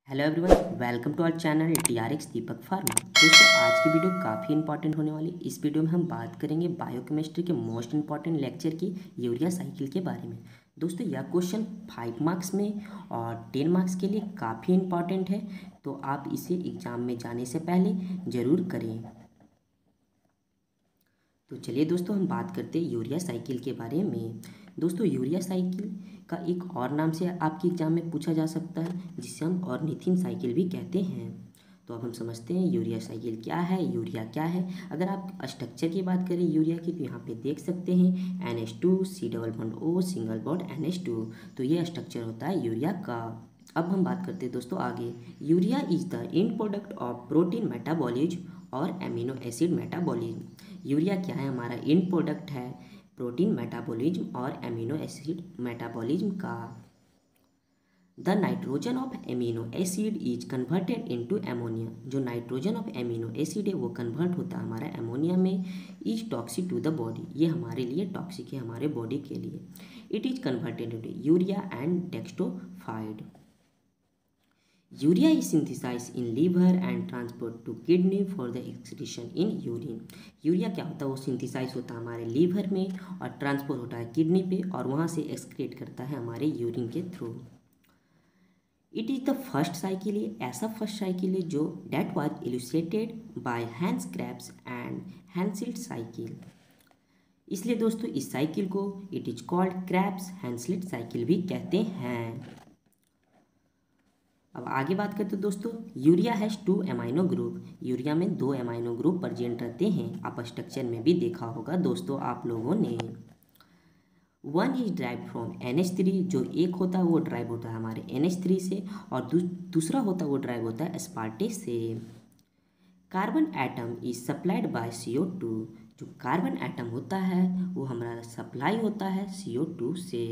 Hello everyone, welcome to our channel TRX Deepak pharma. दोस्तों, आज की वीडियो काफ़ी इंपॉर्टेंट होने वाली। इस वीडियो में हम बात करेंगे बायोकेमिस्ट्री के मोस्ट इंपॉर्टेंट लेक्चर की यूरिया साइकिल के बारे में। दोस्तों, यह क्वेश्चन 5 मार्क्स में और 10 मार्क्स के लिए काफ़ी इंपॉर्टेंट है, तो आप इसे एग्ज़ाम में जाने से पहले ज़रूर करें। तो चलिए दोस्तों, हम बात करते हैं यूरिया साइकिल के बारे में। दोस्तों, यूरिया साइकिल का एक और नाम से आपके एग्जाम में पूछा जा सकता है, जिसे हम ऑर्निथिन साइकिल भी कहते हैं। तो अब हम समझते हैं यूरिया साइकिल क्या है, यूरिया क्या है। अगर आप स्ट्रक्चर की बात करें यूरिया की, तो यहाँ पे देख सकते हैं NH2 C double bond O single bond NH2। तो ये स्ट्रक्चर होता है यूरिया का। अब हम बात करते हैं दोस्तों आगे। Urea is the end product of protein metabolism और एमिनो एसिड मेटाबॉलिज्म। यूरिया क्या है? हमारा एंड प्रोडक्ट है प्रोटीन मेटाबॉलिज्म और एमिनो एसिड मेटाबॉलिज्म का। The nitrogen of amino acid is converted into ammonia. जो नाइट्रोजन ऑफ एमिनो एसिड है वो कन्वर्ट होता है हमारा एमोनिया में। Is toxic to the body, ये हमारे लिए टॉक्सिक है, हमारे बॉडी के लिए। It is converted into urea and detoxified. Urea is synthesized in liver and transport to kidney for the excretion in urine। Urea क्या होता है? वो सिंथेसाइज होता है हमारे लीवर में और ट्रांसपोर्ट होता है किडनी पे और वहाँ से एक्सक्रीट करता है हमारे यूरिन के थ्रू। It is the first cycle, ये ऐसा फर्स्ट साइकिल है जो that was illustrated by Hans Krebs and Henseleit cycle. इसलिए दोस्तों इस साइकिल को it is called Krebs Henseleit cycle भी कहते हैं। अब आगे बात करते हैं दोस्तों, urea has 2 amino group. Urea में 2 एमाइनो ग्रुप प्रेजेंट रहते हैं। आप स्ट्रक्चर में भी देखा होगा दोस्तों आप लोगों ने। One is drive from NH3, जो एक होता है वो ड्राइव होता है हमारे NH3 से, और दूसरा होता है वो ड्राइव होता है एस्पार्टेट से। Carbon atom is supplied by CO2। जो कार्बन एटम होता है वो हमारा सप्लाई होता है CO2 से।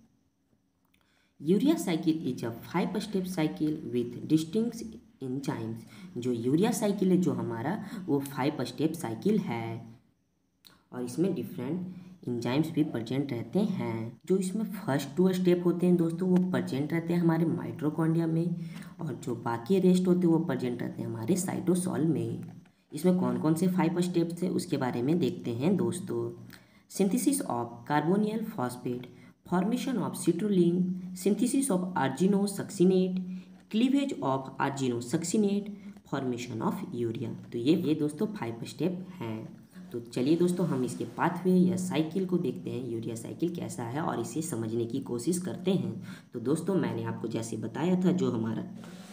Urea cycle is a 5 step cycle with distinct enzymes. जो यूरिया साइकिल है जो हमारा वो 5 स्टेप साइकिल है और इसमें डिफरेंट एंजाइम्स भी प्रेजेंट रहते हैं। जो इसमें फर्स्ट 2 स्टेप होते हैं दोस्तों वो प्रेजेंट रहते हैं हमारे माइटोकॉन्ड्रिया में, और जो बाकी रेस्ट होते हैं वो प्रेजेंट रहते हैं हमारे साइटोसॉल में। इसमें कौन कौन से 5 स्टेप्स है उसके बारे में देखते हैं दोस्तों। Synthesis of carbamoyl phosphate, formation of citrulline, synthesis of argininosuccinate, cleavage of argininosuccinate, formation of urea. तो ये दोस्तों 5 स्टेप हैं। तो चलिए दोस्तों हम इसके पाथवे या साइकिल को देखते हैं, यूरिया साइकिल कैसा है, और इसे समझने की कोशिश करते हैं। तो दोस्तों मैंने आपको जैसे बताया था जो हमारा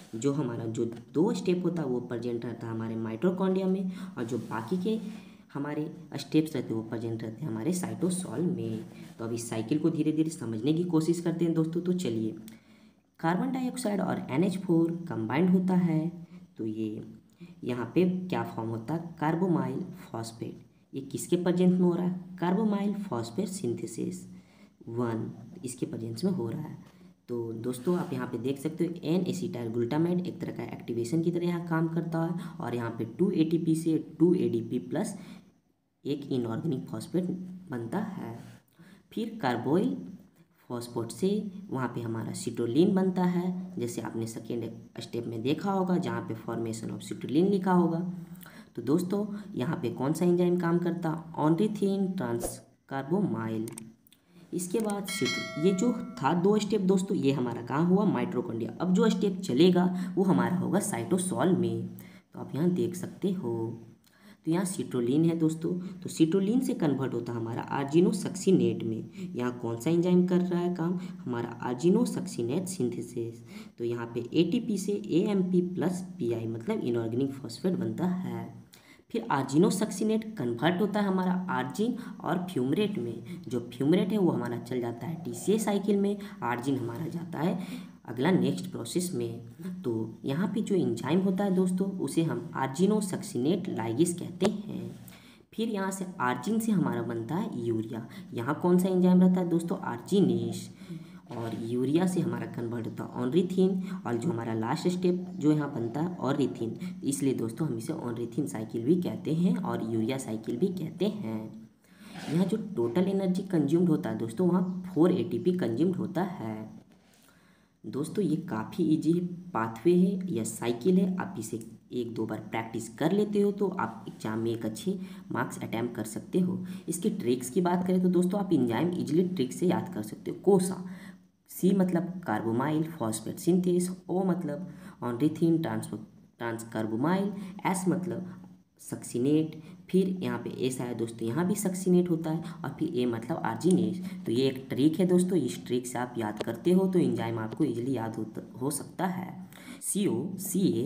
2 स्टेप होता है वो प्रेजेंट रहता है हमारे माइटोकॉन्ड्रिया में, और जो बाकी के हमारे स्टेप्स रहते हैं वो प्रेजेंट रहते हैं हमारे साइटोसॉल में। तो अब इस साइकिल को धीरे धीरे समझने की कोशिश करते हैं दोस्तों। तो चलिए, कार्बन डाइऑक्साइड और NH4 कंबाइंड होता है, तो ये यहाँ पे क्या फॉर्म होता है? Carbamoyl phosphate. ये किसके प्रेजेंस में हो रहा है? कार्बोमाइल फॉस्फेट सिंथेसिस 1 इसके प्रेजेंस में हो रहा है। तो दोस्तों आप यहाँ पे देख सकते हो N एसिटाइल ग्लूटामेट एक तरह का एक्टिवेशन की तरह यहाँ काम करता है, और यहाँ पे 2 ATP से 2 ADP प्लस एक इनऑर्गेनिक फॉस्फेट बनता है। फिर कार्बोइल फॉस्फेट से वहाँ पे हमारा सिट्रुलिन बनता है, जैसे आपने सेकेंड स्टेप में देखा होगा जहाँ पे फॉर्मेशन ऑफ सिट्रुलिन लिखा होगा। तो दोस्तों यहाँ पे कौन सा एंजाइम काम करता? Ornithine transcarbamoyl. इसके बाद ये जो था 2 स्टेप दोस्तों, ये हमारा कहाँ हुआ? माइटोकॉन्ड्रिया। अब जो स्टेप चलेगा वो हमारा होगा साइटोसॉल में। तो आप यहाँ देख सकते हो, तो यहाँ सिट्रुलिन है दोस्तों, तो सिट्रुलिन से कन्वर्ट होता है हमारा आर्जिनोसक्सिनेट में। यहाँ कौन सा एंजाइम कर रहा है काम? हमारा आर्जिनोसक्सिनेट सिंथेसिस। तो यहाँ पे ATP से AMP प्लस PI मतलब इनऑर्गेनिक फॉस्फेट बनता है। फिर आर्जिनोसक्सिनेट कन्वर्ट होता है हमारा आर्जिन और फ्यूमरेट में। जो फ्यूमरेट है वो हमारा चल जाता है TCA साइकिल में, आर्जिन हमारा जाता है अगला नेक्स्ट प्रोसेस में। तो यहाँ पे जो एंजाइम होता है दोस्तों उसे हम आर्जिनोसक्सिनेट लाइगेज कहते हैं। फिर यहाँ से आर्जिन से हमारा बनता है यूरिया। यहाँ कौन सा एंजाइम रहता है दोस्तों? आर्जिनेस। और यूरिया से हमारा कन्वर्ट होता है ऑनरिथिन, और जो हमारा लास्ट स्टेप जो यहाँ बनता है ऑरिथिन, इसलिए दोस्तों हम इसे ऑनरिथिन साइकिल भी कहते हैं और यूरिया साइकिल भी कहते हैं। यहाँ जो टोटल एनर्जी कंज्यूम्ड होता है दोस्तों वहाँ 4 ATP कंज्यूम्ड होता है। दोस्तों ये काफ़ी इजी पाथवे है या साइकिल है, आप इसे एक दो बार प्रैक्टिस कर लेते हो तो आप एग्जाम में एक अच्छे मार्क्स अटैम्प्ट कर सकते हो। इसकी ट्रिक्स की बात करें तो दोस्तों आप एंजाइम इजीली ट्रिक से याद कर सकते हो। कोसा, सी मतलब कार्बोमाइल फॉस्फेट सिंथेस, ओ मतलब ऑनरीथीन ट्रांसकार्बोमाइल, एस मतलब सक्सिनेट, फिर यहाँ पे एस आया दोस्तों, यहाँ भी सक्सिनेट होता है, और फिर ए मतलब आर्जिनेज। तो ये एक ट्रिक है दोस्तों, इस ट्रिक से आप याद करते हो तो एंजाइम आपको इजीली याद हो सकता है। CO, CA,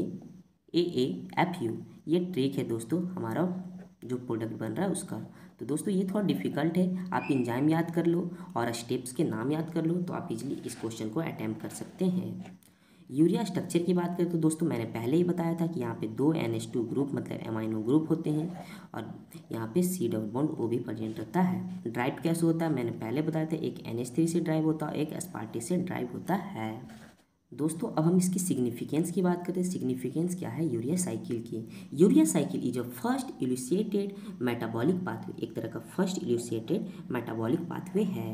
AA, FU, ये ट्रिक है दोस्तों हमारा जो प्रोडक्ट बन रहा है उसका। तो दोस्तों ये थोड़ा डिफिकल्ट है, आप एंजाइम याद कर लो और स्टेप्स के नाम याद कर लो तो आप इजीली इस क्वेश्चन को अटैम्प्ट कर सकते हैं। यूरिया स्ट्रक्चर की बात करें तो दोस्तों मैंने पहले ही बताया था कि यहाँ पे 2 NH2 ग्रुप मतलब एमाइनो ग्रुप होते हैं, और यहाँ पे C डबल बॉन्ड O भी प्रेजेंट रहता है। ड्राइव कैसे होता है मैंने पहले बताया था, एक NH3 से ड्राइव होता है, एक एस्पार्टेट से ड्राइव होता है। दोस्तों अब हम इसकी सिग्निफिकेंस की बात करते हैं। सिग्निफिकेंस क्या है यूरिया साइकिल की? Urea cycle is a first elucidated metabolic pathway, एक तरह का फर्स्ट इल्यूसिएटेड मेटाबॉलिक पाथवे है।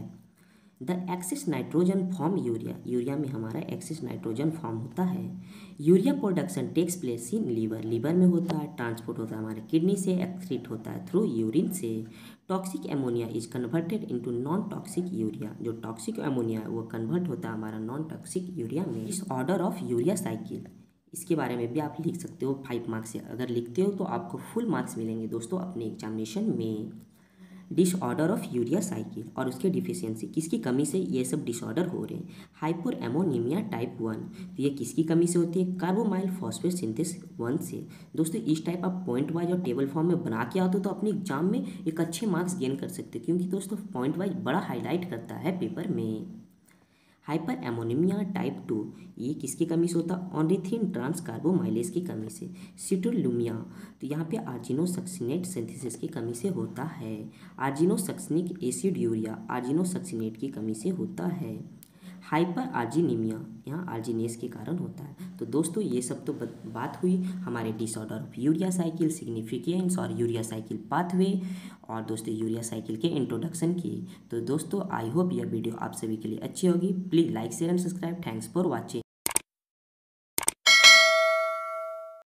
The excess nitrogen form urea, urea में हमारा एक्सेस नाइट्रोजन फॉर्म होता है। Urea production takes place in liver, liver में होता है। ट्रांसपोर्ट होता है हमारे किडनी से, एक्सक्रीट होता है थ्रू यूरिन से। Toxic ammonia is converted into non toxic urea, जो टॉक्सिक एमोनिया है वो कन्वर्ट होता है हमारा नॉन टॉक्सिक यूरिया में। इस ऑर्डर ऑफ यूरिया साइकिल, इसके बारे में भी आप लिख सकते हो 5 मार्क्स से, अगर लिखते हो तो आपको फुल मार्क्स मिलेंगे दोस्तों अपने एग्जामिनेशन में। डिसऑर्डर ऑफ यूरिया साइकिल और उसके डिफिशियंसी, किसकी कमी से ये सब डिसऑर्डर हो रहे हैं? हाइपर एमोनीमिया टाइप 1, तो ये किसकी कमी से होती है? कार्बोमाइल फॉस्फेट सिंथेस 1 से। दोस्तों इस टाइप आप पॉइंट वाइज और टेबल फॉर्म में बना के आते हो तो अपने एग्जाम में एक अच्छे मार्क्स गेन कर सकते हो, क्योंकि दोस्तों पॉइंट वाइज बड़ा हाईलाइट करता है पेपर में। हाइपर एमोनीमिया टाइप 2, ये किसकी कमी से होता है? ऑनरीथीन ट्रांसकार्बोमाइलेज की कमी से। सिट्रोलुमिया, तो यहाँ पे आर्जिनोसक्सिनेट सिंथेसिस की कमी से होता है। आर्जिनोसक्सिनिक एसिड यूरिया आर्जिनोसक्सिनेट की कमी से होता है। हाइपर आर्जिनिमिया यहाँ आर्जिनेस के कारण होता है। तो दोस्तों ये सब तो बात हुई हमारे disorder of urea cycle, significance और यूरिया साइकिल पाथवे, और दोस्तों यूरिया साइकिल के इंट्रोडक्शन की। तो दोस्तों आई होप यह वीडियो आप सभी के लिए अच्छी होगी। Please like share and subscribe. Thanks for watching.